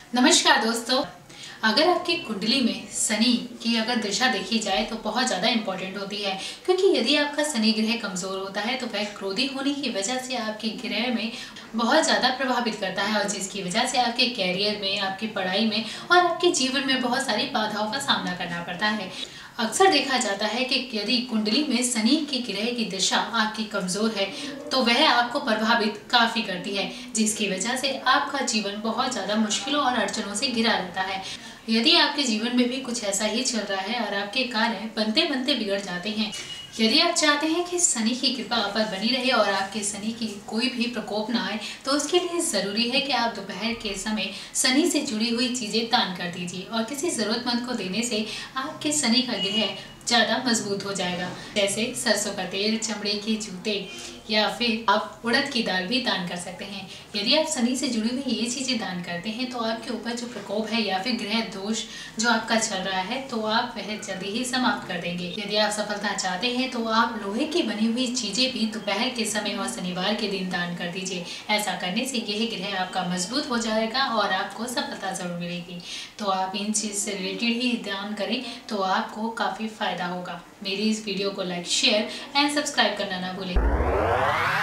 नमस्कार दोस्तों। अगर आपकी कुंडली में शनि की अगर दिशा देखी जाए तो बहुत ज़्यादा इम्पोर्टेंट होती है, क्योंकि यदि आपका शनि ग्रह कमज़ोर होता है तो वह क्रोधी होने की वजह से आपके ग्रह में बहुत ज़्यादा प्रभावित करता है, और जिसकी वजह से आपके कैरियर में, आपकी पढ़ाई में और आपके जीवन में बहुत सारी बाधाओं का सामना करना पड़ता है। अक्सर देखा जाता है कि यदि कुंडली में शनि की ग्रह की दिशा आपकी कमज़ोर है तो वह आपको प्रभावित काफ़ी करती है, जिसकी वजह से आपका जीवन बहुत ज़्यादा मुश्किलों और अड़चनों से घिरा रहता है। यदि आपके जीवन में भी कुछ ऐसा ही चल रहा है और आपके कार्य बनते बनते बिगड़ जाते हैं, यदि आप चाहते हैं कि शनि की कृपा आप पर बनी रहे और आपके शनि की कोई भी प्रकोप ना आए, तो उसके लिए ज़रूरी है कि आप दोपहर के समय शनि से जुड़ी हुई चीज़ें दान कर दीजिए, और किसी ज़रूरतमंद को देने से आपके शनि का ग्रह ज़्यादा मजबूत हो जाएगा। जैसे सरसों का तेल, चमड़े के जूते, या फिर आप उड़द की दाल भी दान कर सकते हैं। यदि आप शनि से जुड़ी हुई ये चीज़ें दान करते हैं तो आपके ऊपर जो प्रकोप है या फिर ग्रह दोष जो आपका चल रहा है तो आप वह जल्दी ही समाप्त कर देंगे। यदि आप सफलता चाहते हैं तो आप लोहे की बनी हुई चीज़ें भी दोपहर के समय और शनिवार के दिन दान कर दीजिए। ऐसा करने से यह ग्रह आपका मजबूत हो जाएगा और आपको सफलता जरूर मिलेगी। तो आप इन चीज़ से रिलेटेड ही दान करें तो आपको काफ़ी फायदा होगा। मेरी इस वीडियो को लाइक, शेयर एंड सब्सक्राइब करना ना भूलें।